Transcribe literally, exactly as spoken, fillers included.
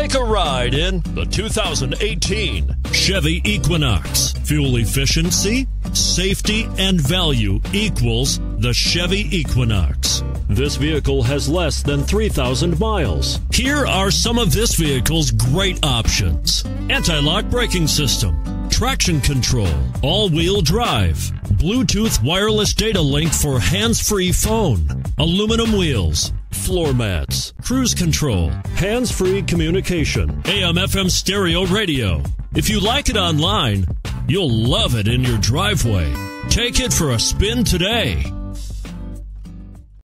Take a ride in the two thousand eighteen Chevy Equinox. Fuel efficiency, safety, and value equals the Chevy Equinox. This vehicle has less than three thousand miles. Here are some of this vehicle's great options: anti-lock braking system, traction control, all-wheel drive, Bluetooth wireless data link for hands-free phone, aluminum wheels, floor mats, cruise control, hands-free communication, A M F M stereo radio. If you like it online, you'll love it in your driveway. Take it for a spin today.